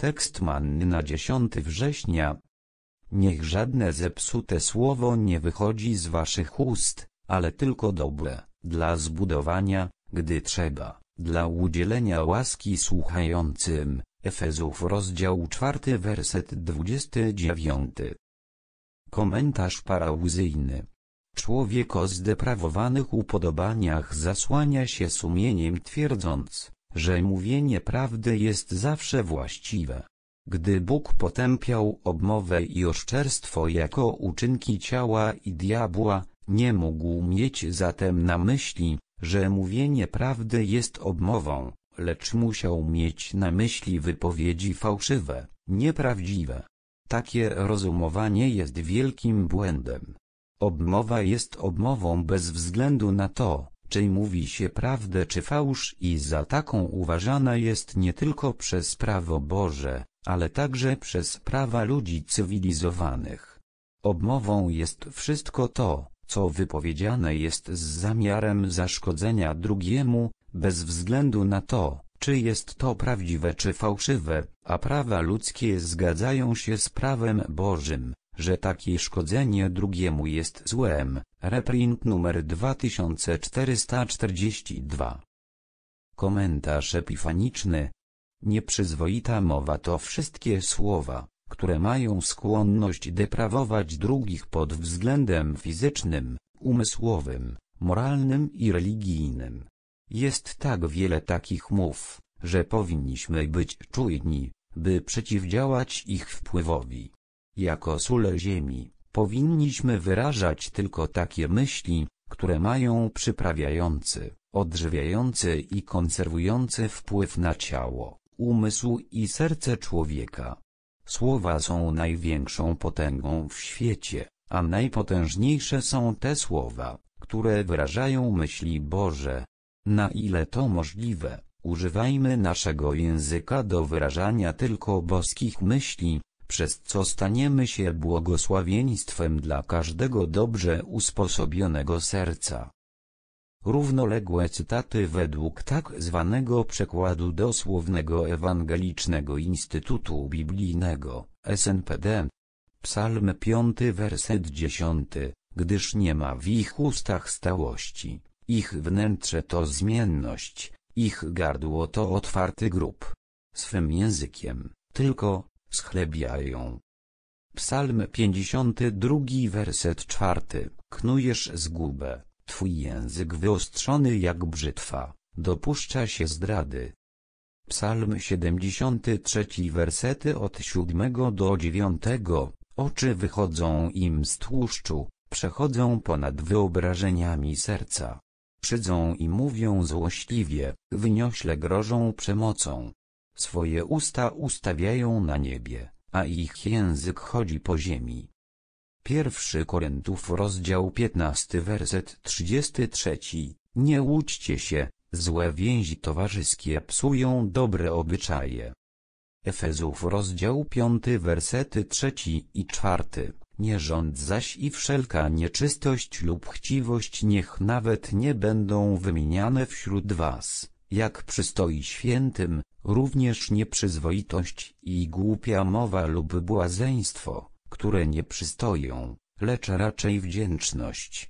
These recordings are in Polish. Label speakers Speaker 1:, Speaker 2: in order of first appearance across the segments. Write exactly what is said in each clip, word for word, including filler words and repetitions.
Speaker 1: Tekst manny na dziesiątego września. Niech żadne zepsute słowo nie wychodzi z waszych ust, ale tylko dobre, dla zbudowania, gdy trzeba, dla udzielenia łaski słuchającym. Efezów rozdział czwarty werset dwudziesty dziewiąty. Komentarz parauzyjny. Człowiek o zdeprawowanych upodobaniach zasłania się sumieniem, twierdząc, że mówienie prawdy jest zawsze właściwe. Gdy Bóg potępiał obmowę i oszczerstwo jako uczynki ciała i diabła, nie mógł mieć zatem na myśli, że mówienie prawdy jest obmową, lecz musiał mieć na myśli wypowiedzi fałszywe, nieprawdziwe. Takie rozumowanie jest wielkim błędem. Obmowa jest obmową bez względu na to, czy mówi się prawdę czy fałsz, i za taką uważana jest nie tylko przez prawo Boże, ale także przez prawa ludzi cywilizowanych. Obmową jest wszystko to, co wypowiedziane jest z zamiarem zaszkodzenia drugiemu, bez względu na to, czy jest to prawdziwe czy fałszywe, a prawa ludzkie zgadzają się z prawem Bożym, że takie szkodzenie drugiemu jest złem. Reprint numer dwa tysiące czterysta czterdzieści dwa. Komentarz epifaniczny. Nieprzyzwoita mowa to wszystkie słowa, które mają skłonność deprawować drugich pod względem fizycznym, umysłowym, moralnym i religijnym. Jest tak wiele takich mów, że powinniśmy być czujni, by przeciwdziałać ich wpływowi. Jako sól ziemi, powinniśmy wyrażać tylko takie myśli, które mają przyprawiający, odżywiający i konserwujący wpływ na ciało, umysł i serce człowieka. Słowa są największą potęgą w świecie, a najpotężniejsze są te słowa, które wyrażają myśli Boże. Na ile to możliwe, używajmy naszego języka do wyrażania tylko boskich myśli, przez co staniemy się błogosławieństwem dla każdego dobrze usposobionego serca. Równoległe cytaty według tak zwanego przekładu dosłownego Ewangelicznego Instytutu Biblijnego, S N P D. Psalm piąty werset dziesiąty, gdyż nie ma w ich ustach stałości, ich wnętrze to zmienność, ich gardło to otwarty grób. Swym językiem, tylko, schlebiają. Psalm pięćdziesiąty drugi werset czwarty, knujesz zgubę, twój język wyostrzony jak brzytwa, dopuszcza się zdrady. Psalm siedemdziesiąty trzeci wersety od siódmego do dziewiątego, oczy wychodzą im z tłuszczu, przechodzą ponad wyobrażeniami serca. Szydzą i mówią złośliwie, wyniośle grożą przemocą. Swoje usta ustawiają na niebie, a ich język chodzi po ziemi. Pierwszy Koryntów rozdział piętnasty werset trzydziesty trzeci. Nie łudźcie się, złe więzi towarzyskie psują dobre obyczaje. Efezów rozdział piąty wersety trzeci i czwarty. Nierząd zaś i wszelka nieczystość lub chciwość niech nawet nie będą wymieniane wśród was, jak przystoi świętym, również nieprzyzwoitość i głupia mowa lub błazeństwo, które nie przystoją, lecz raczej wdzięczność.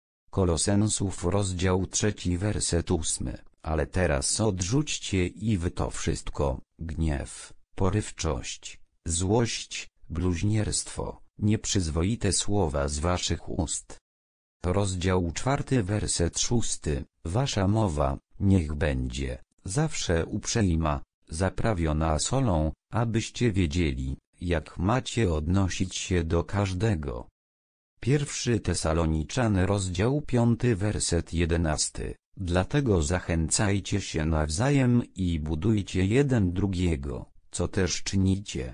Speaker 1: Kolosensów rozdział trzeci werset ósmy. Ale teraz odrzućcie i wy to wszystko, gniew, porywczość, złość, bluźnierstwo, nieprzyzwoite słowa z waszych ust. Rozdział czwarty werset szósty. Wasza mowa, niech będzie, zawsze uprzejma, zaprawiona solą, abyście wiedzieli, jak macie odnosić się do każdego. Pierwszy Tesaloniczan rozdział piąty werset jedenasty. Dlatego zachęcajcie się nawzajem i budujcie jeden drugiego, co też czynicie.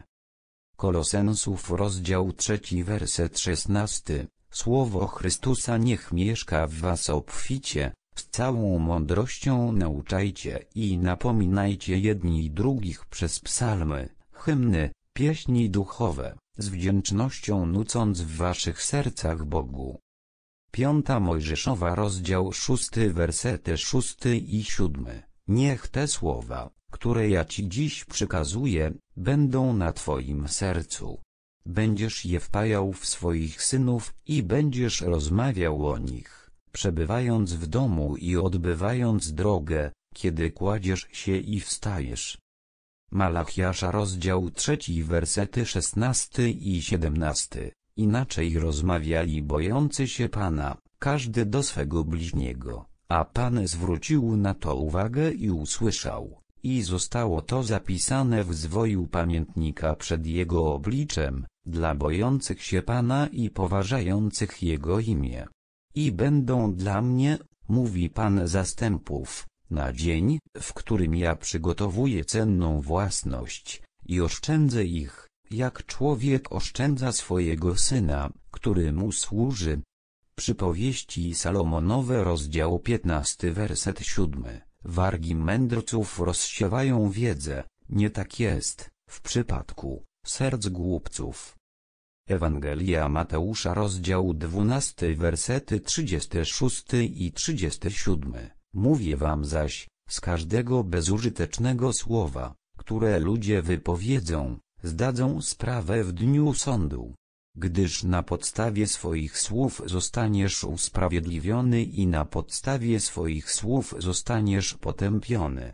Speaker 1: Kolosensów rozdział trzeci werset szesnasty. Słowo Chrystusa niech mieszka w was obficie, z całą mądrością nauczajcie i napominajcie jedni drugich przez psalmy, hymny, pieśni duchowe, z wdzięcznością nucąc w waszych sercach Bogu. Piąta Mojżeszowa rozdział szósty wersety szósty i siódmy. Niech te słowa, które ja ci dziś przekazuję, będą na twoim sercu. Będziesz je wpajał w swoich synów i będziesz rozmawiał o nich, przebywając w domu i odbywając drogę, kiedy kładziesz się i wstajesz. Malachiasza rozdział trzeci wersety szesnasty i siedemnasty. Inaczej rozmawiali bojący się Pana, każdy do swego bliźniego, a Pan zwrócił na to uwagę i usłyszał, i zostało to zapisane w zwoju pamiętnika przed Jego obliczem, dla bojących się Pana i poważających Jego imię. I będą dla mnie, mówi Pan zastępów, na dzień, w którym ja przygotowuję cenną własność, i oszczędzę ich, jak człowiek oszczędza swojego syna, który mu służy. Przypowieści Salomonowe rozdział piętnasty werset siódmy. Wargi mędrców rozsiewają wiedzę, nie tak jest, w przypadku serc głupców. Ewangelia Mateusza rozdział dwunasty wersety trzydziesty szósty i trzydziesty siódmy. Mówię wam zaś, z każdego bezużytecznego słowa, które ludzie wypowiedzą, zdadzą sprawę w dniu sądu. Gdyż na podstawie swoich słów zostaniesz usprawiedliwiony i na podstawie swoich słów zostaniesz potępiony.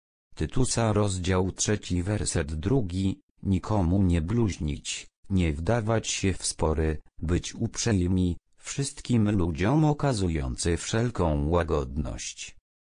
Speaker 1: Tytusa rozdział trzeci werset drugi, nikomu nie bluźnić, nie wdawać się w spory, być uprzejmi, wszystkim ludziom okazujący wszelką łagodność.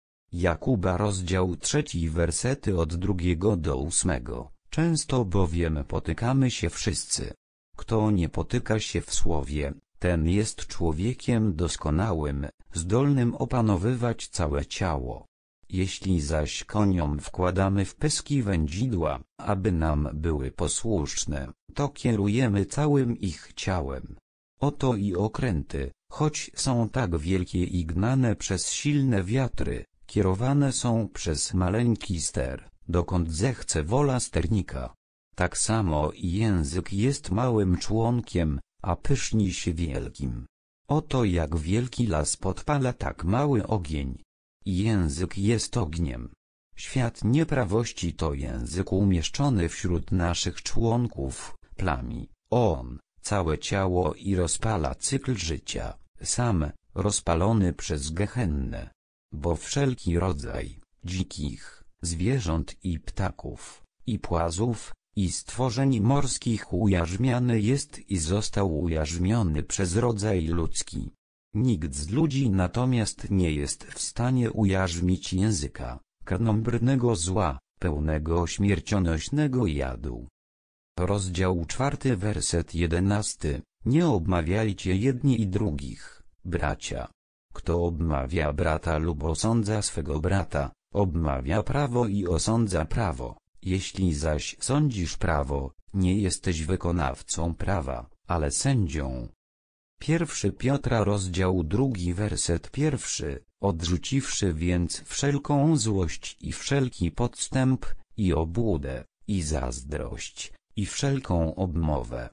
Speaker 1: Jakuba rozdział trzeci wersety od drugiego do ósmego. Często bowiem potykamy się wszyscy. Kto nie potyka się w słowie, ten jest człowiekiem doskonałym, zdolnym opanowywać całe ciało. Jeśli zaś koniom wkładamy w pyski wędzidła, aby nam były posłuszne, to kierujemy całym ich ciałem. Oto i okręty, choć są tak wielkie i gnane przez silne wiatry, kierowane są przez maleńki ster, dokąd zechce wola sternika. Tak samo i język jest małym członkiem, a pyszni się wielkim. Oto jak wielki las podpala tak mały ogień. I język jest ogniem. Świat nieprawości to język umieszczony wśród naszych członków, plami on całe ciało i rozpala cykl życia, sam, rozpalony przez gehennę. Bo wszelki rodzaj dzikich zwierząt i ptaków, i płazów, i stworzeń morskich ujarzmiany jest i został ujarzmiony przez rodzaj ludzki. Nikt z ludzi natomiast nie jest w stanie ujarzmić języka, krnąbrnego zła, pełnego śmiercionośnego jadu. Rozdział czwarty werset jedenasty. Nie obmawiajcie jedni i drugich, bracia. Kto obmawia brata lub osądza swego brata, obmawia prawo i osądza prawo. Jeśli zaś sądzisz prawo, nie jesteś wykonawcą prawa, ale sędzią. Pierwszy Piotra rozdział drugi werset pierwszy. Odrzuciwszy więc wszelką złość i wszelki podstęp, i obłudę, i zazdrość, i wszelką obmowę.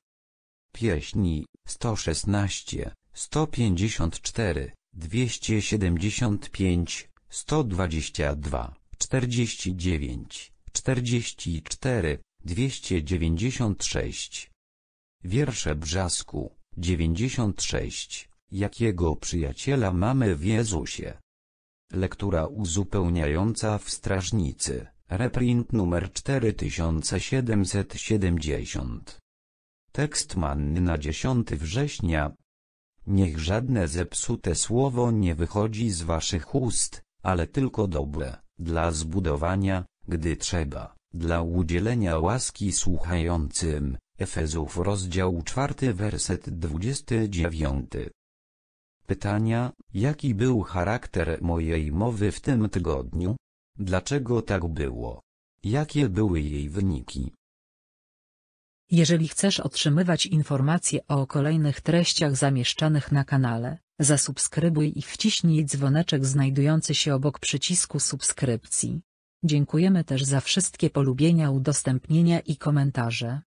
Speaker 1: Pieśni sto szesnaście, sto pięćdziesiąt cztery, dwieście siedemdziesiąt pięć, sto dwadzieścia dwa, czterdzieści dziewięć, czterdzieści cztery, dwieście dziewięćdziesiąt sześć. Wiersze Brzasku, dziewięćdziesiąt sześć. Jakiego przyjaciela mamy w Jezusie? Lektura uzupełniająca w Strażnicy, reprint numer cztery tysiące siedemset siedemdziesiąt. Tekst manny na dziesiątego września. Niech żadne zepsute słowo nie wychodzi z waszych ust, ale tylko dobre, dla zbudowania, gdy trzeba, dla udzielenia łaski słuchającym. Efezów rozdział czwarty werset dwudziesty dziewiąty. Pytania: jaki był charakter mojej mowy w tym tygodniu? Dlaczego tak było? Jakie były jej wyniki?
Speaker 2: Jeżeli chcesz otrzymywać informacje o kolejnych treściach zamieszczanych na kanale, zasubskrybuj i wciśnij dzwoneczek znajdujący się obok przycisku subskrypcji. Dziękujemy też za wszystkie polubienia, udostępnienia i komentarze.